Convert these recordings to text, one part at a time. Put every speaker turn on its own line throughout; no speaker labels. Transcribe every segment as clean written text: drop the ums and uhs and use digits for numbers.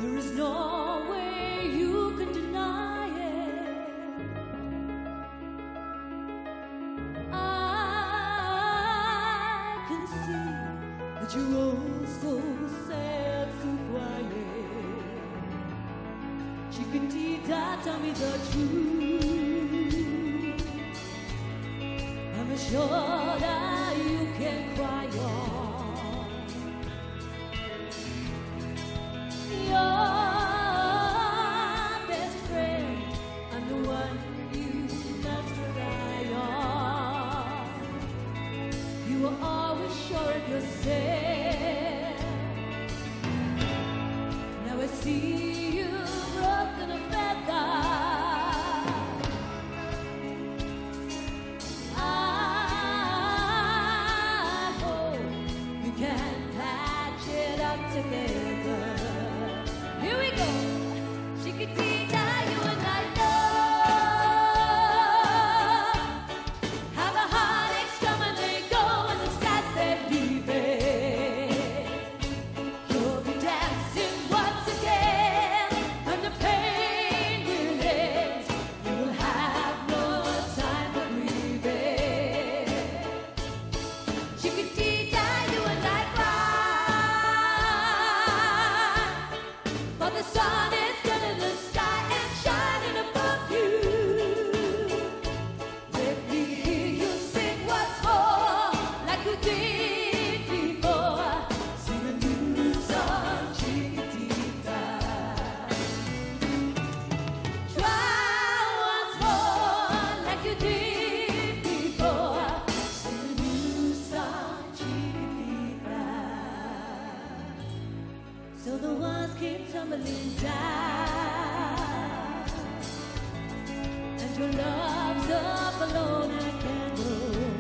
There is no way you can deny it. I can see that you're all so sad, so quiet. Chiquitita, tell me the truth. I'm sure that you can cry on. Your best friend, I'm the one you must rely on. You were always sure of yourself. Now I see you broken a feather. I hope you can patch it up together. Here we go. Chiquitita, you and I know how the heartaches come and they go and the skies they leave it. You'll be dancing once again and the pain will end. You will have no time for grieving. Chiquitita, you and I cry, but the sun is good in the sky and shining above you. Let me hear you sing once more, like you did before. Sing a new song, Chiquitita. Try once more, like you did before. Sing a new song, Chiquitita. So the walls keep tumbling down, and your love's up alone I can't go.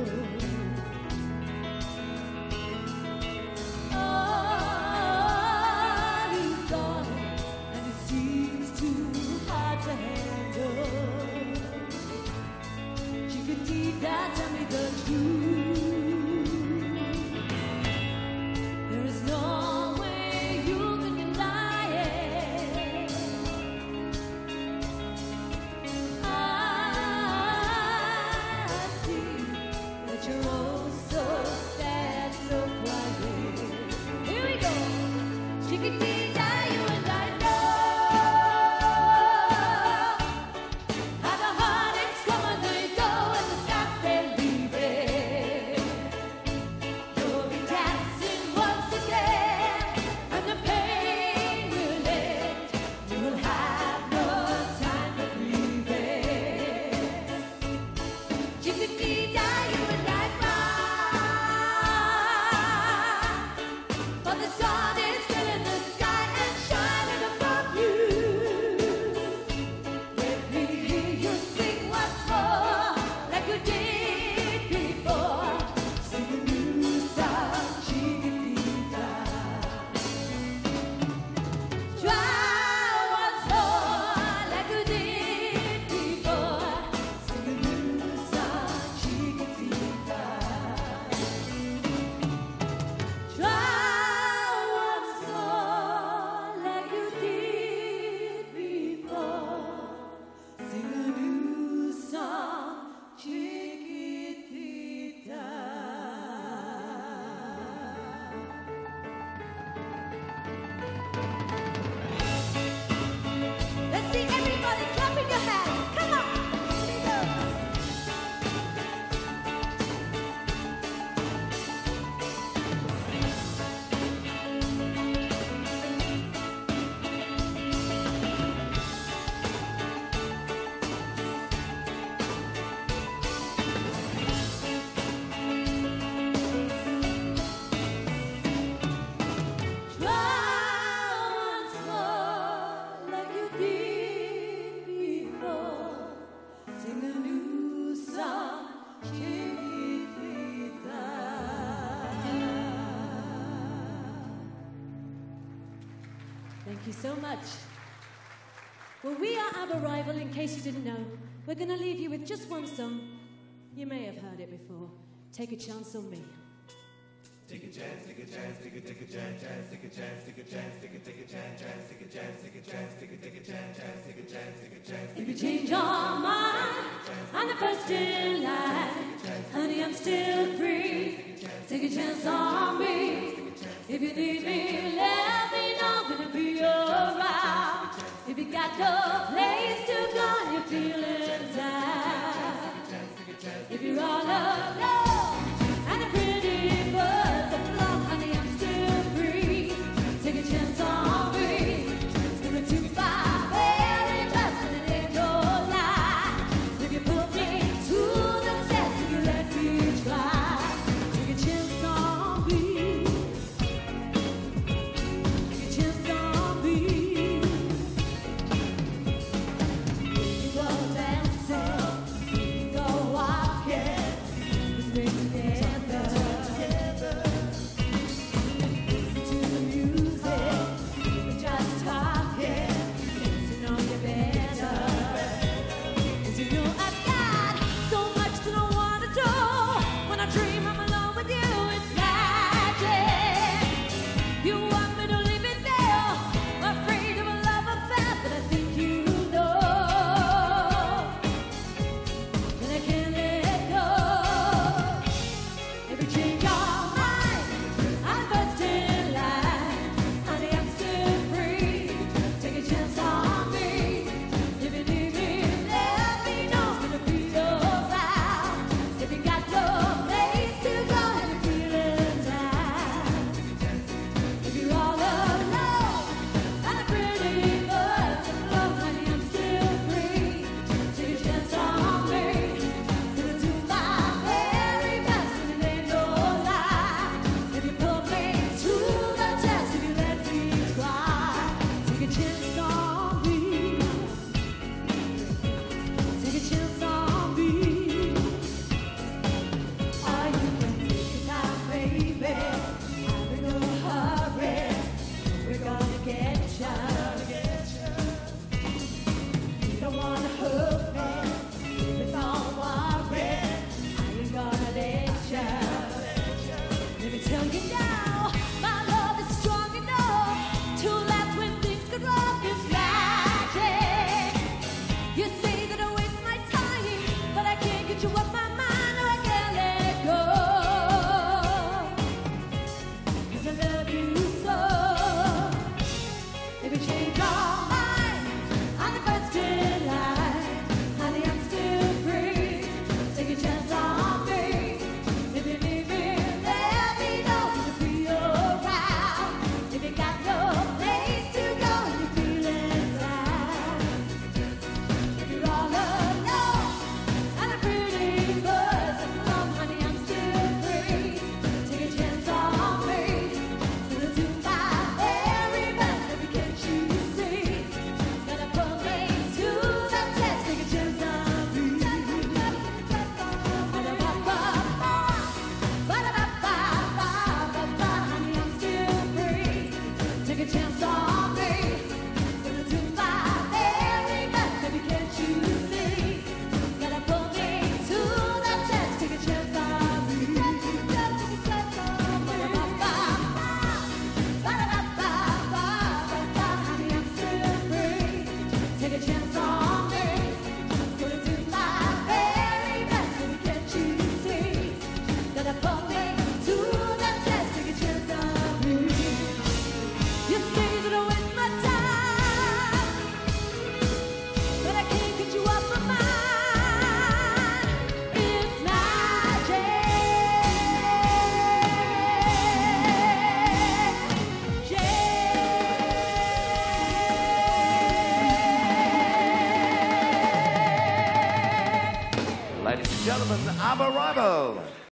Oh, he's gone, and it seems too hard to handle. Chiquitita, tell me the truth. There is no way you can deny it. I see that you're all so sad, so quiet. Here we go. Chiquitita, you and I know how the heartaches come and they go and the skies they leave it. You'll be dancing once again and the pain will end. You will have no time for grieving. Chiquitita, you and I cry, but the sun is still in the sky and shining above you. Let me hear you sing once more, like you did before. Sing a new song, Chiquitita. Try once more, like you did before. Sing a new song, Chiquitita. Try once more, like you did before. Sing a new song, Chiquitita. Let's see everybody clapping your hands. Come on. Try once more, like you did before. Sing a new song, Chiquitita. Thank you so much. Well, we are Ab Arrival, in case you didn't know. We're going to leave you with just one song. You may have heard it before. Take a chance on me. If you change your mind, I'm the first in line. Honey, I'm still free. Take a chance on me. If you need me, let me know. Gonna be around. If you got no place to go, you're feeling down. If you're all alone and a pretty bird of love, honey, I'm still free. Take a chance on me. It's gonna do my very best, and it ain't no lie. If you put me to the test, if you let me try, take a chance on me. Take a chance on me. You go dancing, you go walking, let's be together. Listen to the music, we're just talking, to know you better. 'Cause you know I've got so much that I wanna do. When I dream I'm alone with you, it's magic. You want me to leave it there, afraid of a love affair, but I think you know that I can't let go. If you change your mind, I'm first in line. Honey, I'm still free. Take a chance on me. If you need me, let me know. Gonna be around. If you got no place to go and you're feeling down. If you're all alone and a pretty bird of love, honey, I'm still free. Take a chance on me. Gonna do my very best, and it ain't no lie. If you put me to the test, if you let me try, take a chance on me. Take a chance on me. Oh, you can take your time, baby. I'm in no hurry. We're gonna get ya. You don't wanna hurt me, baby, don't worry. I ain't gonna let ya. Let me tell you now, my love is strong enough to last when things get rough. It's magic. You say that I waste my time, but I can't get you off my mind, or I can't let go. 'Cause I love you so. If you change your mind, I'm the first in line. Honey, I'm still free. Take a chance on me. If you need me, let me know. Gonna be around. If you got no place to go and you're feeling down. If you're all alone and a pretty bird of love, honey, I'm still free. Take a chance on me. Gonna do my very best. If you can't you see, gotta put me to the test. Take a chance on me. Ba-da-ba-ba-ba-ba-ba-ba, honey, I'm still free. Take a chance on me. Gonna do my very best. Baby, can't you see? Gotta put me to the test. Take a chance on me. Ba-da-ba-ba-ba-ba-ba, honey, I'm still free. Take a chance on me. Gonna do my very best. Baby, can't you see? Gotta put me to the test. Take a chance on me. You say that I waste my time, but I can't get you off my mind. It's
Ladies and gentlemen, Ava Rivo.